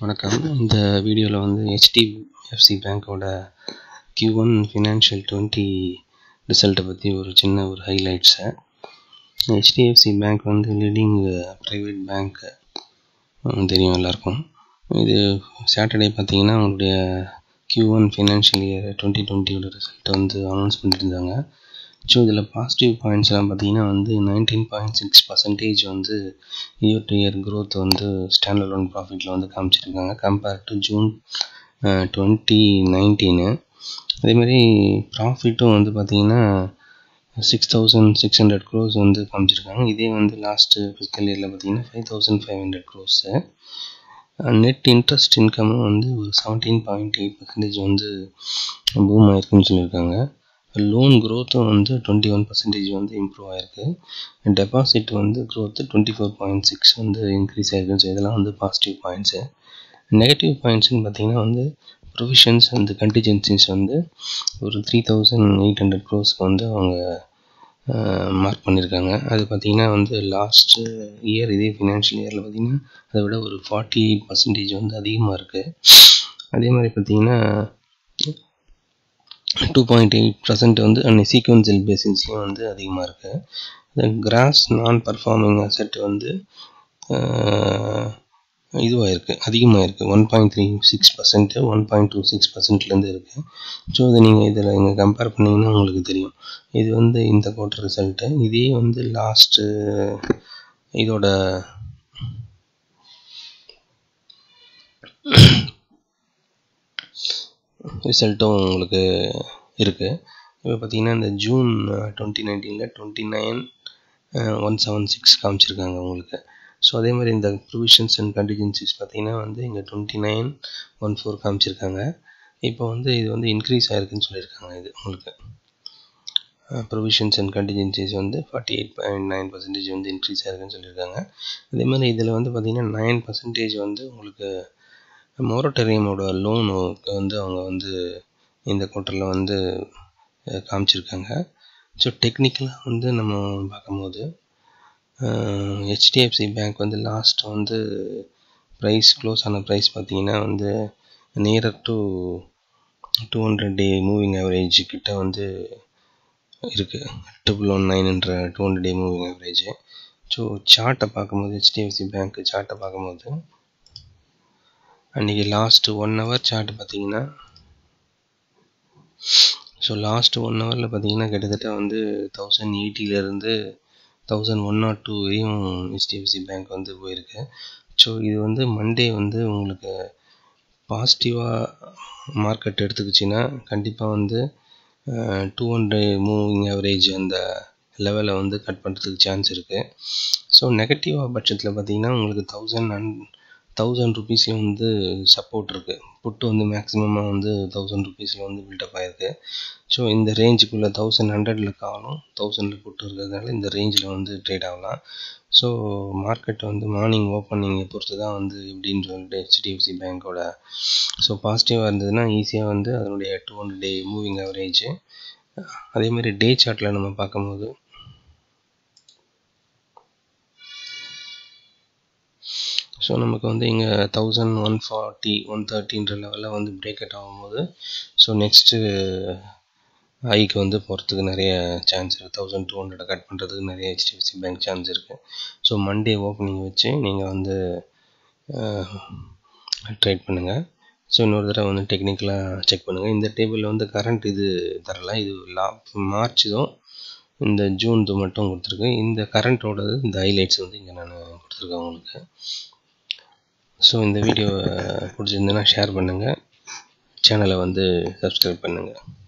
வணக்கம். இந்த வீடியோவில் வந்து HDFC பேங்க்கோட Q1 ஃபினான்ஷியல் 20 ரிசல்ட்டை பற்றி ஒரு சின்ன ஹைலைட்ஸை. HDFC பேங்க் வந்து லீடிங் ப்ரைவேட் பேங்க் தெரியும் எல்லாருக்கும். இது சாட்டர்டே பார்த்தீங்கன்னா அவங்களுடைய Q1 ஃபினான்ஷியல் இயர் 2020 ரிசல்ட்டை வந்து அனௌன்ஸ் பண்ணியிருந்தாங்க. ஸோ இதில் பாசிட்டிவ் பாயிண்ட்ஸ்லாம் பார்த்தீங்கன்னா வந்து 19.6% வந்து இயர் டு இயர் க்ரோத் வந்து ஸ்டாண்டர்ட் ப்ராஃபிட்டில் வந்து காமிச்சிருக்காங்க கம்பேர் டு ஜூன் 2019. அதேமாதிரி ப்ராஃபிட்டும் வந்து பார்த்தீங்கன்னா 6,600 crores வந்து காமிச்சிருக்காங்க. இதே வந்து லாஸ்ட்டு ஃபிஸ்கல் இயரில் பார்த்தீங்கன்னா 5,500 crores. நெட் இன்ட்ரெஸ்ட் இன்கமும் வந்து ஒரு 17.8% வந்து பூம் ஆயிருக்குன்னு சொல்லியிருக்காங்க. லோன் க்ரோத்தும் வந்து 21% வந்து இம்ப்ரூவ் ஆகிருக்கு. டெபாசிட் வந்து க்ரோத்து 24.6 வந்து இன்க்ரீஸ் ஆகிருக்குன்னு. ஸோ இதெல்லாம் வந்து பாசிட்டிவ் பாயிண்ட்ஸு. நெகட்டிவ் பாயிண்ட்ஸ்ன்னு பார்த்தீங்கன்னா வந்து ப்ரொவிஷன்ஸ் அண்ட் கண்டிஜென்சிஸ் வந்து ஒரு 3,800 crores வந்து அவங்க மார்க் பண்ணியிருக்காங்க. அது பார்த்திங்கன்னா வந்து லாஸ்ட் இயர் இதே ஃபினான்ஷியல் இயரில் பார்த்திங்கன்னா அதை விட ஒரு 48% வந்து அதிகமாக இருக்குது. அதே மாதிரி பார்த்திங்கன்னா 2.8% வந்து அன்னை சீக்வன்சியல் பேசிஸ்லேயும் வந்து அதிகமாக இருக்குது. கிராஸ் நான் பர்ஃபார்மிங் அசெட் வந்து இதுவாக இருக்குது, அதிகமாக இருக்குது. 1.36%, 1.26%லேருந்து இருக்குது. ஸோ இதை நீங்கள் இதில் கம்பேர் பண்ணிங்கன்னா உங்களுக்கு தெரியும். இது வந்து இந்த குவார்ட்டர் ரிசல்ட்டு. இதே வந்து லாஸ்ட்டு இதோட ரிசல்ட்டும் உங்களுக்கு இருக்குது. இப்போ பார்த்தீங்கன்னா இந்த ஜூன் 2019 29,176 காமிச்சிருக்காங்க உங்களுக்கு. ஸோ அதே மாதிரி இந்த ப்ரொவிஷன்ஸ் அண்ட் கண்டிஜென்சிஸ் பார்த்தீங்கன்னா வந்து இங்கே 29,14 காமிச்சிருக்காங்க. இப்போ வந்து இது வந்து இன்க்ரீஸ் ஆகிருக்குன்னு சொல்லியிருக்காங்க. இது உங்களுக்கு ப்ரொவிஷன்ஸ் அண்ட் கண்டிஜென்சிஸ் வந்து 48.9% வந்து இன்க்ரீஸ் ஆகிருக்குன்னு சொல்லியிருக்காங்க. அதே மாதிரி இதில் வந்து பார்த்திங்கன்னா 9% வந்து உங்களுக்கு மொரட்டோரியமோட லோனுக்கு வந்து அவங்க வந்து இந்த குவார்ட்டரில் வந்து காமிச்சிருக்காங்க. ஸோ டெக்னிக்கலாக வந்து நம்ம பார்க்கும்போது HDFC பேங்க் வந்து லாஸ்ட் வந்து க்ளோஸ் ஆன ப்ரைஸ் பார்த்திங்கன்னா வந்து nearer to 200 day moving average கிட்ட வந்து இருக்குது. 1119 200 டே மூவிங் ஆவரேஜ். ஸோ சார்ட்டை பார்க்கும்போது HDFC பேங்க் சார்ட்டை பார்க்கும்போது அன்றைக்கி லாஸ்ட்டு 1 hour சார்ட் பார்த்தீங்கன்னா, ஸோ லாஸ்ட் 1 hourல பார்த்தீங்கன்னா கிட்டத்தட்ட வந்து 1080லேருந்து 1102 வரையும் HDFC பேங்க் வந்து போயிருக்கு. ஸோ இது வந்து மண்டே வந்து உங்களுக்கு பாசிட்டிவாக மார்க்கெட் எடுத்துக்கிச்சின்னா கண்டிப்பாக வந்து 200 மூவிங் ஆவரேஜ் அந்த லெவலை வந்து கட் பண்ணுறதுக்கு சான்ஸ் இருக்குது. ஸோ நெகட்டிவாக பட்சத்தில் பார்த்தீங்கன்னா உங்களுக்கு 1000 rupeesல வந்து சப்போர்ட் இருக்குது. புட்டு வந்து மேக்ஸிமமாக வந்து 1000 rupeesல வந்து பில்டப் ஆகிருக்கு. ஸோ இந்த ரேஞ்சுக்குள்ளே 1100ல் காலும் 1000ல் புட்டு இருக்கிறதுனால இந்த ரேஞ்சில் வந்து ட்ரேட் ஆகலாம். ஸோ மார்க்கெட் வந்து மார்னிங் ஓப்பனிங்கை பொறுத்து தான் வந்து எப்படின்னு சொல்லிட்டு HDFC பேங்க்கோட. ஸோ பாசிட்டிவாக இருந்ததுன்னா ஈஸியாக வந்து அதனுடைய 200 டே மூவிங் ஆவரேஜ். அதேமாதிரி டே சார்ட்டில் நம்ம பார்க்கும்போது ஸோ நமக்கு வந்து இங்கே 1140 130 லெவலில் வந்து பிரேக் அவுட் ஆகும்போது ஸோ நெக்ஸ்ட்டு ஹைக்கு வந்து போகிறதுக்கு நிறைய சான்ஸ் இருக்குது. 1200 கட் பண்ணுறதுக்கு நிறைய HDFC பேங்க் சான்ஸ் இருக்குது. ஸோ மண்டே ஓப்பனிங் வச்சு நீங்கள் வந்து ட்ரேட் பண்ணுங்கள். ஸோ இன்னொரு தடவை வந்து டெக்னிக்கலாக செக் பண்ணுங்கள். இந்த டேபிளில் வந்து கரண்ட் இது தரல, இது மார்ச் தான், இந்த ஜூன் மட்டும் கொடுத்துருக்கு. இந்த கரண்ட்டோடது இந்த ஹைலைட்ஸ் வந்து இங்கே நான் கொடுத்துருக்கேன் உங்களுக்கு. ஸோ இந்த வீடியோவை பிடிச்சிருந்தேன்னா ஷேர் பண்ணுங்கள், சேனலை வந்து சப்ஸ்கிரைப் பண்ணுங்கள்.